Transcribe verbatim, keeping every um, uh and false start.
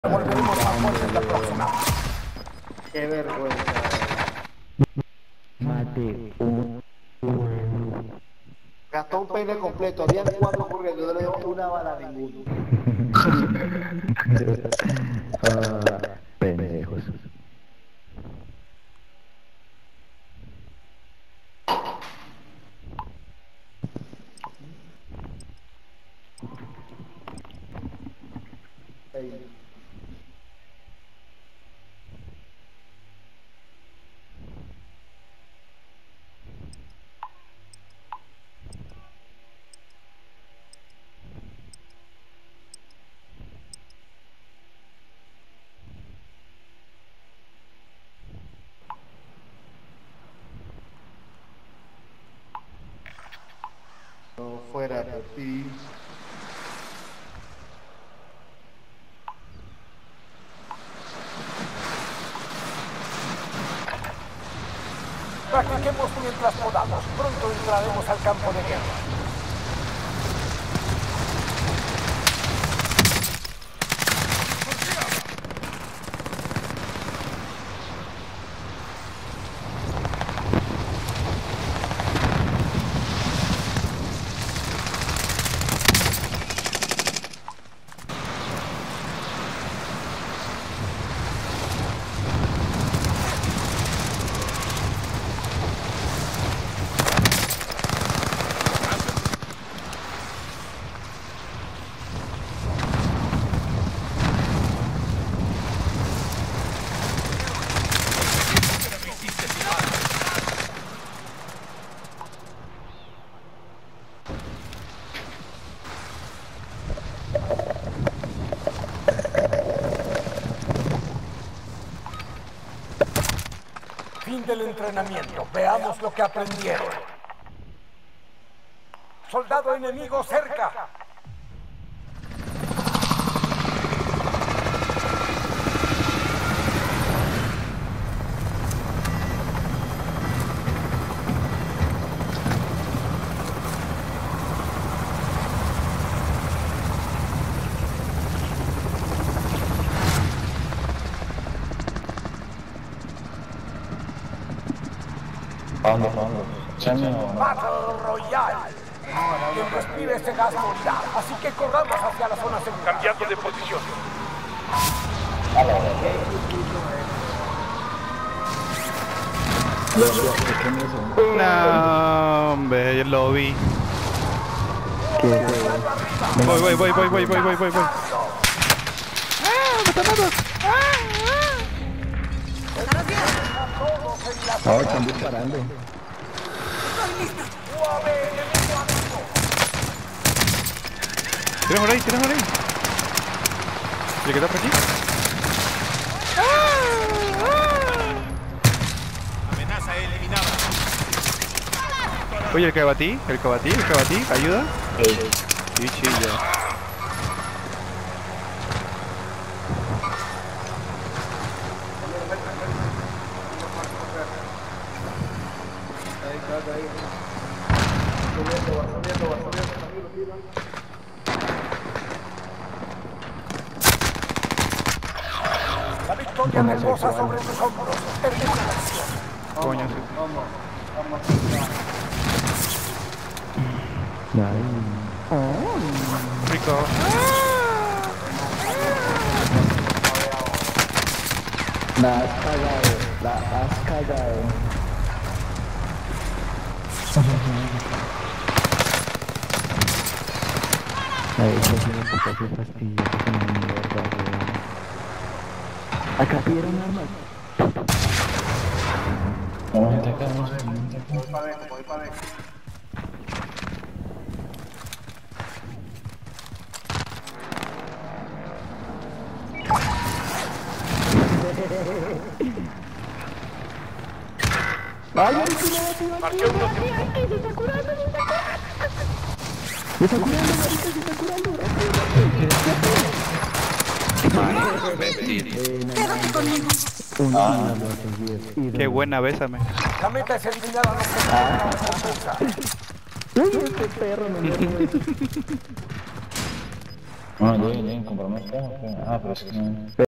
Volveremos a fuerza en la próxima. Qué vergüenza. Mate un Gastó un peine completo, habían cuatro corriendo, yo le doy una bala a ninguno. ah, pendejos. Ey. No fuera de ti. Practiquemos mientras podamos. Pronto entraremos al campo de guerra. Fin del entrenamiento. Veamos lo que aprendieron. Soldado enemigo cerca. ¿Dónde, dónde? Battle Royale. Quien respire ese gas morirá. Así que corramos hacia la zona segura. Cambiando de posición. No, hombre, yo lo vi. ¿Qué? Voy, voy, voy, voy, voy, voy, voy, voy, voy. ¡Ah, me está matando! No, están disparando. Tiramos ahí, tiramos ahí. ¿Y qué está por aquí? Amenaza eliminada. Oye, el que batí, el que batí, el que batí, ayuda. Y chilla. Ahí está, ahí. Subiendo, va subiendo, va subiendo, tranquilo, tira. La victoria reposa sobre tus hombros. Termina la acción. Coño, sí. Vamos, vamos. Rico. La has cagado, la has cagado. Ay, eso sí me puta que fastidio, que es una mierda, weón. Acá pidieron armas. Vamos a atacar, vamos a atacar. Voy para adentro, voy para adentro. ¡Ay, ay, sí, no, Marqué un objetivo. se está curando, se está curando! ¡Se está curando, marica, se está curando! Quédate conmigo. Ah, Qué buena, bésame. La meta es eliminar a los que no tienen la recompensa. uy, este perro me muerde. Ah, lleguen, lleguen, comprometo. Ah, pero es que no.